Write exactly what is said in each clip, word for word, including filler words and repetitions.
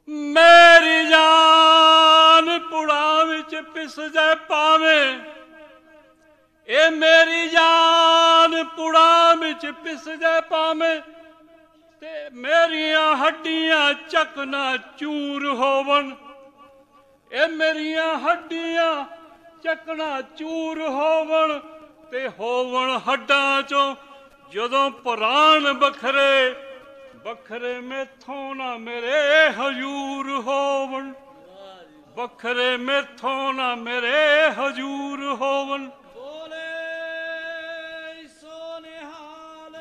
मेरी जान पुड़ा विच पिस जाए पावे, ए मेरी जान पुड़ा विच पिस जाए पावे, ते मेरिया हड्डियां चकना चूर होवन, ए मेरिया हड्डियां चकना चूर होवन, ते होवन हड्डां चों जदों प्राण बखरे, बखरे मैथों ना मेरे हजूर होवन, बखरे मैथों ना मेरे हजूर होवन। बोले सोनिहाल।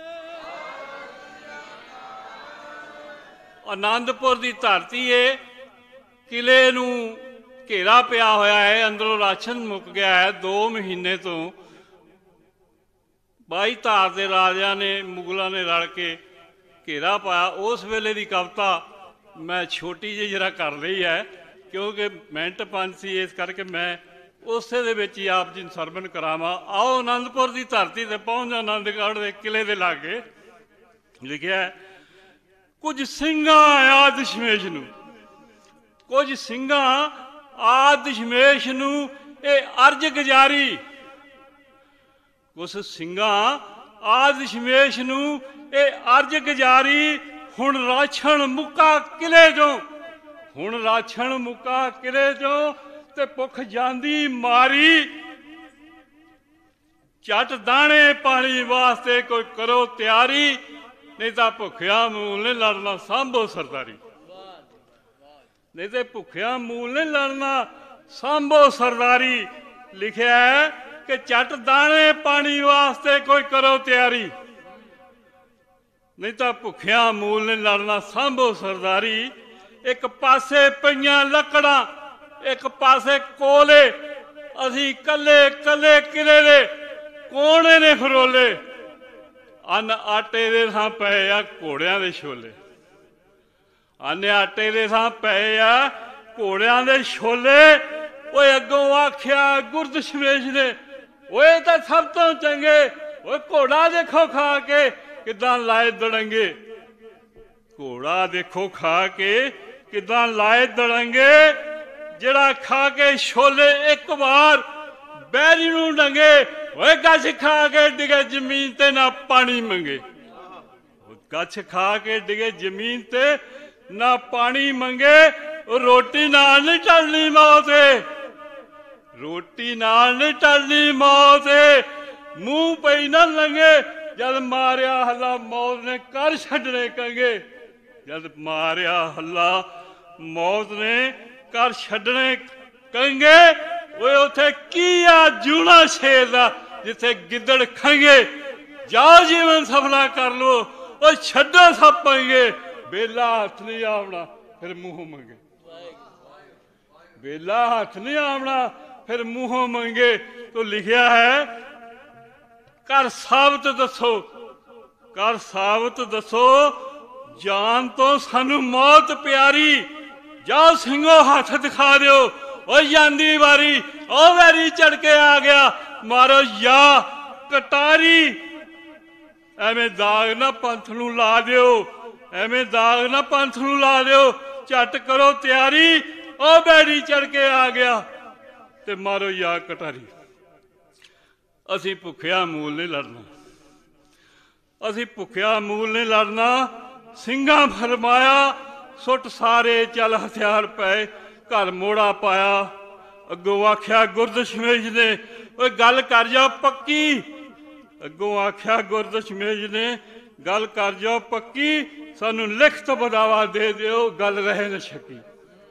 आनंदपुर दी धरती है, किले नूं घेरा पिया होया है, अंदरों राशन मुक गया है। दो महीने तो बाई धार दे राजा ने मुगलों ने रल के घेरा पाया। उस वेले की कविता मैं छोटी जी जरा कर रही है, क्योंकि मिनट पंज सी, इस करके मैं उस ही आप जी सरवण करावां। आओ आनंदपुर की धरती से पहुंच आनंदगढ़ के किले के लागे लिखा है, कुछ सिंघां आ दशमेश नूं, कुछ सिंघां आ दशमेश नूं ये अर्ज गुजारी, कुछ सिंघां आ दशमेश नूं ये अर्ज गुजारी, हुण राछण मुक्का किले चों, हुण राछण मुक्का किले चों, ते भुख जांदी मारी, झट दाणे पानी वास्ते कोई करो तैयारी, नहीं तो भुखिया मूल ने लड़ना सांभो सरदारी, नहीं तो भुखिया मूल ने लड़ना सांभो सरदारी। लिखा है कि झट दाणे पानी वास्ते कोई करो तैयारी, नहीं तो भुखिया मूल ने लड़ना सांभो सरदारी। एक पासे पईयां लकड़ा, एक पासे कोले, असी कले कले किले दे कोने ने फरोले, अन्न आटे दे थां पए आ घोड़ियां दे छोले, अन्न आटे दे थां पए आ घोड़ियां दे छोले। ओए अगों आख्या गुरदशमेश ने, ओए तां सब तो चंगे, ओए घोड़ा देखो खा के किदां लाए दड़ंगे, घोड़ा देखो खा के किदां लाए दड़ंगे, जड़ा खा के छोले एक बार बैरी नूं डंगे, ओए गछ खा के डिगे जमीन ते ना पानी मंगे, गछ खा के डिगे जमीन ते ना पानी मंगे। रोटी नाल नहीं टलनी मौत, रोटी नाल नहीं टलनी मौत, मुंह पई ना लंगे, जद मारिया हल्ला मौत ने कर छड्डने कंगे, जद मारिया हल्ला मौत ने कर छड्डने कंगे। ओए उथे की आ जूना शेर दा जिथे गिद्दड़ खंगे, जाओ जीवन सफला कर लो, ओ छड्डो सब पंगे, बेला हथ नहीं आवना फिर मुंह मंगे, बेला हथ नहीं आवना फिर मुंह मंगे। तो लिखा है, कर साबत दसो, कर साबत दसो, जान तो सानू मौत प्यारी, जाओ सिंघो हाथ दिखा दो, ओ जांदी वारी, ओ वैरी चढ़ के आ गया, मारो या कटारी। एवें दाग ना पंथ नू ला दियो, एवें दाग ना पंथ नू ला दियो, झट करो तैयारी, ओ वैरी चढ़ के आ गया, ते मारो या कटारी। असी भुखिया मूल नहीं लड़ना, असी भुखिया मूल नहीं लड़ना। सिंघां फरमाया, सुट सारे चल हथियार पै, घर मोड़ा पाया। अगों आख्या गुरदशमेश ने, ओए गल कर जाओ पक्की, अगों आख्या गुरदशमेश ने, गल कर जाओ पक्की, सानू लिखत बदावा दे दिओ, गल रहे न छकी।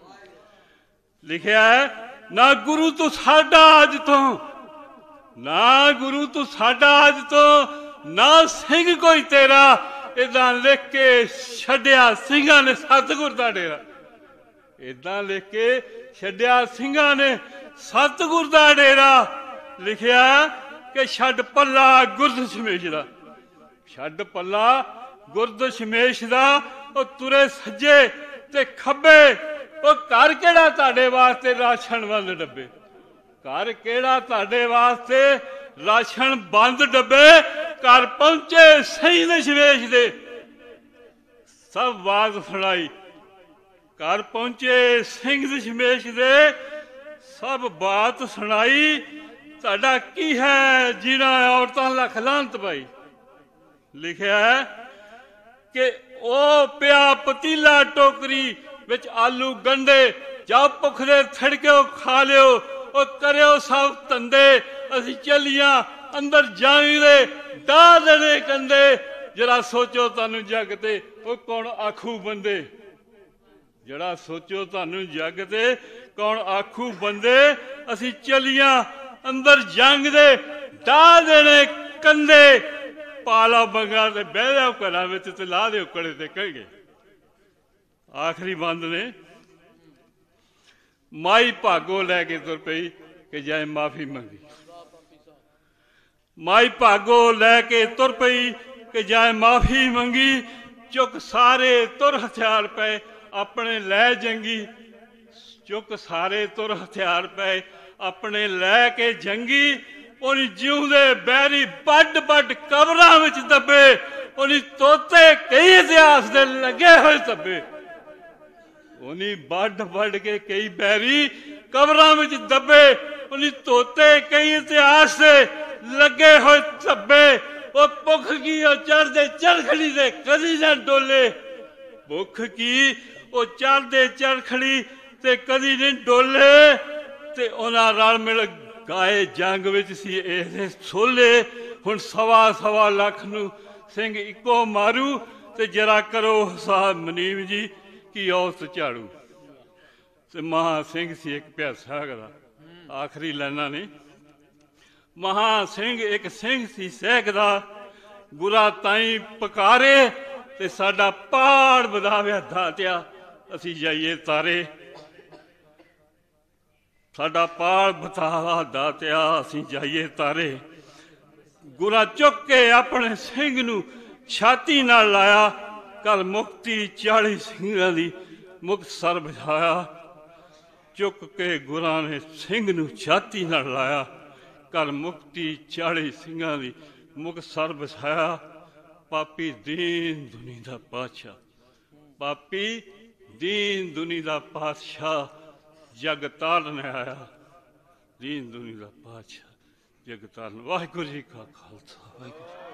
लिखा है, ना गुरु तू साडा अज तो, ना गुरु तू साडा अज तो, ना सिंह कोई तेरा, इदां लिख के छड्डिया सिंघां ने सतगुर दा डेरा, इदां लिख के छड्डिया सिंघां ने सतगुर दा डेरा। लिखिया कि छड्ड पल्ला गुरदशमेश दा, छड्ड पल्ला गुरदशमेश दा, ओ तुरे सज्जे ते खब्बे, ओ घर केड़ा तुहाडे वास्ते राशन बंद डब्बे, घर केड़ा तुहाडे वास्ते राशन बंद डब्बे, घर पहुंचे सही दशमेश दे। सब आवाज सुनाई, घर पहुंचे सिंह दशमेश दे सब बात सुनाई तुहाडा की है जीना औरतां लख लांत पाई। लिखिया है कि ओ पिया पतीला टोकरी विच आलू गंढे जाओ भुखदे थड़के खा लियो ओ करियो सब धंधे असी चलिया अंदर जाईदे डाह देने कंदे जरा सोचो तुहानू जग ते ओ कौन आखू बंदे। जरा सोचो तुहानू जग ते कौन आखू बंदे असी चलिया अंदर जंग दे डाह देने कंदे पाला बंगा ते बह जाओ घरां विच ते ला दे कड़े ते कह। आखिरी बंद ने माई भागो लैके तुर पई कि जाए माफी मंगी। माई भागो लैके तुर पई कि जाए माफी मंगी चुक सारे तुर हथियार पे अपने लै जंगी। चुक सारे तुर हथियार पे अपने लै के जंगी उन्हीं जिउंदे बैरी बड बड कबरां विच दबे उन्हीं तोते कई इतिहास दे लगे हुए दबे। उन्हीं बड बड के कई बैरी कबरां विच दबे उन्हीं तोते कई इतिहास दे लगे हुए दबे। वो भुख की वो चढ़दे चरखड़ी दे कदी ना डोले। भुख की वो चढ़दे चरखड़ी ते कदी नहीं डोले ते उन्हां रल मिल गाए जंग विच सी इहदे सोले। हुण सवा सवा लख नू सिंह इको मारू ते जरा करो साहब मनीम जी की औसत झाड़ू। ते महा सिंह सी एक प्यासा करा आखिरी लाइना ने महा सिंह एक सिंह सी सहकदा गुरा ताई पकारे ते साडा पहाड़ वधाव्या दातिया असी जाइए तारे। साडा पहाड़ बतावा दातिया असी जाइए तारे। गुरा चुक के अपने सिंह नू छाती नाल लाया कल मुक्ति चाली सिंहां दी मुक्त सर बजाया। चुक के गुरा ने सिंह नू छाती नाल लाया कल मुक्ति चाली सिंहां दी मुक्त सर बसाया। पापी दीन दुनी दा पातशाह पापी दीन दुनी दा पातशाह जग तारन आया। दीन दुनी दा पातशाह जग तारन। वाहिगुरू जी का खालसा वाहिगुरू।